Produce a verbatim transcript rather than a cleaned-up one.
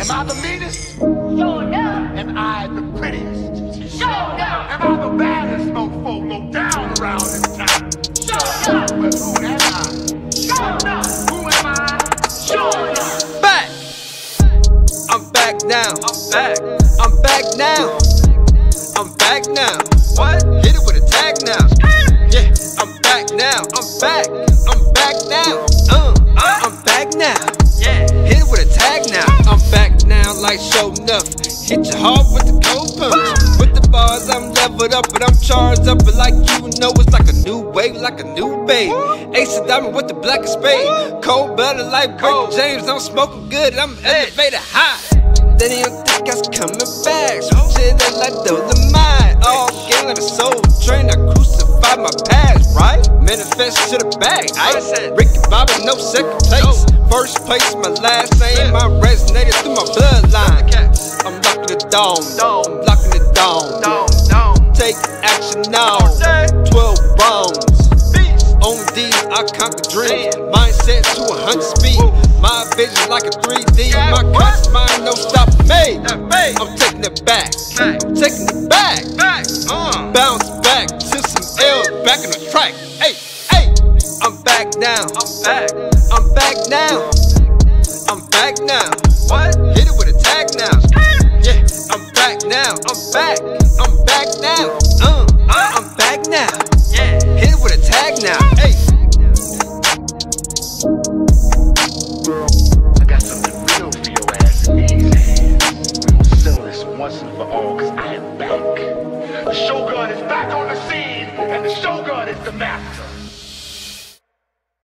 Am I the meanest? Sure enough. Am I the prettiest? Sure enough. Am I the baddest mofo low down around this town? Sure enough. But who am I? Sure enough. Who am I? Sure enough. Back. I'm back now. I'm back. I'm back now. I'm back now. What? Hit it with a tag now. Yeah, I'm back now. I'm back. I'm back now. Uh, I'm back now. Yeah, hit it with a tag now. I'm back now like show enough. Hit you hard with the cold punch. With the bars, I'm leveled up, but I'm charged up. But like you know, it's like a new wave, like a new babe. Ace of diamond with the blackest spade. Cold blooded like Rick James. I'm smoking good. I'm elevated high. Then you don't think I was coming back. Switch it up like Dolomite. All game like a soul train. I crucified my past, right? Manifest to the bag. I said Ricky Bobby, no second place. First place, my last name. I resonated through my bloodline. I'm locking the dome. I'm locking the dome. Take action now. twelve bombs. On these, I conquer dreams. Mindset to a hundred speed. My vision like a three D. My conscious mind no stopping me. I'm taking it back. Taking it back. Bounce back to some L back in the track. Hey, hey. I'm back now. I'm back. I'm back now. I'm back now. What? Hit it with a tag now. Yeah, I'm back now. I'm back. I'm back now. Uh, I'm back now. Yeah, hit it with a tag now. Hey.